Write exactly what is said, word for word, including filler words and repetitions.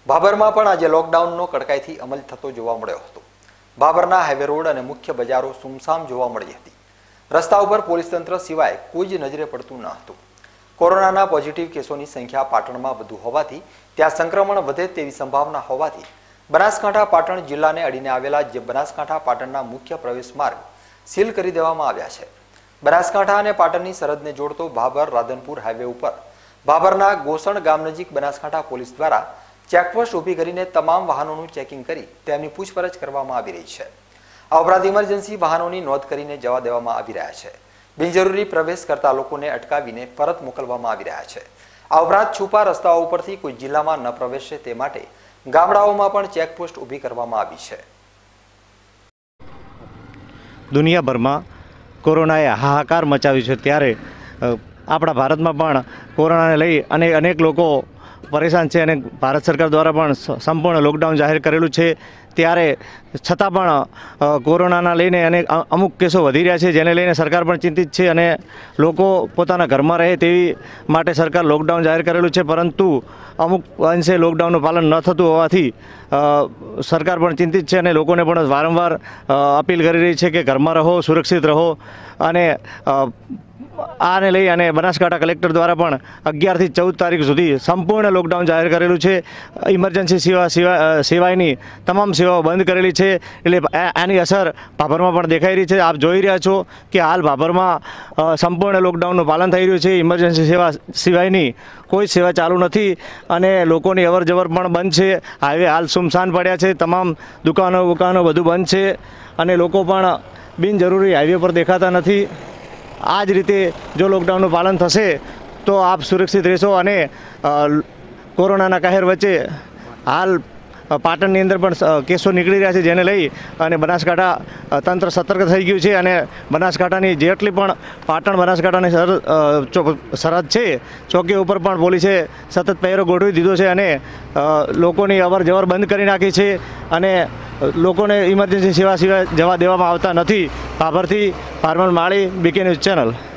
ભાભરમાં પણ આજે લોકડાઉનનો કડકાઈથી અમલ થતો જોવા મળ્યો હતો। ભાભરના હાઈવે રોડ અને મુખ્ય બજારો સુમસામ જોવા મળી હતી। રસ્તા ઉપર પોલીસ તંત્ર સિવાય કોઈ જ નજરે પડતું ન હતું। કોરોનાના પોઝિટિવ કેસોની સંખ્યા પાટણમાં વધુ હોવાથી ત્યાં સંક્રમણ વધે તેવી સંભાવના હોવાથી બનાસકાંઠા પાટણ જિલ્લાને અડીને આવેલા જે બનાસકાંઠા પાટણના મુખ્ય પ્રવેશ માર્ગ સીલ કરી દેવામાં આવ્યા છે। બનાસકાંઠા અને પાટણની સરહદને જોડતો ભાભર રાધનપુર હાઈવે ઉપર ભાભરના ગોસણ ગામ નજીક બનાસકાંઠા પોલીસ દ્વારા ચેકપોસ્ટ ઊભી કરીને તમામ વાહનોનું ચેકિંગ કરી તેમની પૂછપરછ કરવામાં આવી રહી છે। આ ઉપરાંત ઇમરજન્સી વાહનોની નોંધ કરીને જવા દેવામાં આવી રહ્યા છે। બિનજરૂરી પ્રવેશ કરતા લોકોને અટકાવીને પરત મોકલવામાં આવી રહ્યા છે। આ ઉપરાંત છુપા રસ્તાઓ ઉપરથી કોઈ જિલ્લામાં ન પ્રવેશે તે માટે ગામડાઓમાં પણ ચેકપોસ્ટ ઊભી કરવામાં આવી છે। દુનિયાભરમાં કોરોનાએ હાહાકાર મચાવ્યો છે, ત્યારે આપણા ભારતમાં પણ કોરોનાને લઈ અને અનેક લોકો પરેશાન છે અને ભારત સરકાર દ્વારા પણ સંપૂર્ણ લોકડાઉન જાહેર કરેલું છે। ત્યારે છતાં પણ કોરોનાના લઈને અને અમુક કેસો વધી રહ્યા છે, જેને લઈને સરકાર પણ ચિંતિત છે અને લોકો પોતાના ઘરમાં રહે તેવી માટે સરકાર લોકડાઉન જાહેર કરેલું છે। પરંતુ અમુક અંશે લોકડાઉનનું પાલન ન થતું હોવાથી સરકાર પણ ચિંતિત છે અને લોકોને પણ વારંવાર અપીલ કરી રહી છે કે ઘરમાં રહો, સુરક્ષિત રહો। અને આને લઈ અને બનાસકાંઠા કલેક્ટર દ્વારા પણ અગિયારથી ચૌદ તારીખ સુધી સંપૂર્ણ લોકડાઉન જાહેર કરેલું છે। ઇમરજન્સી સેવા સિવાય સિવાયની તમામ સેવાઓ બંધ કરેલી છે, એટલે આની અસર ભાભરમાં પણ દેખાઈ રહી છે। આપ જોઈ રહ્યા છો કે હાલ ભાભરમાં સંપૂર્ણ લોકડાઉનનું પાલન થઈ રહ્યું છે। ઇમરજન્સી સેવા સિવાયની કોઈ સેવા ચાલુ નથી અને લોકોની અવર જવર પણ બંધ છે। હાઈવે હાલ સુમસાન પડ્યા છે, તમામ દુકાનો દુકાનો બધું બંધ છે અને લોકો પણ બિનજરૂરી હાઈવે પર દેખાતા નથી। આ જ રીતે જો લોકડાઉનનું પાલન થશે તો આપ સુરક્ષિત રહેશો અને કોરોનાના કહેર વચ્ચે હાલ પાટણની અંદર પણ કેસો નીકળી રહ્યા છે, જેને લઈ અને બનાસકાંઠા તંત્ર સતર્ક થઈ ગયું છે અને બનાસકાંઠાની જેટલી પણ પાટણ બનાસકાંઠાની સરહદ છે ચોકીઓ ઉપર પણ પોલીસે સતત પહેરો ગોઠવી દીધો છે અને લોકોની અવર જવર બંધ કરી નાખી છે અને લોકોને ઇમરજન્સી સેવા સિવાય જવા દેવામાં આવતા નથી। ભાભરથી Parmal Mali, BK news channel.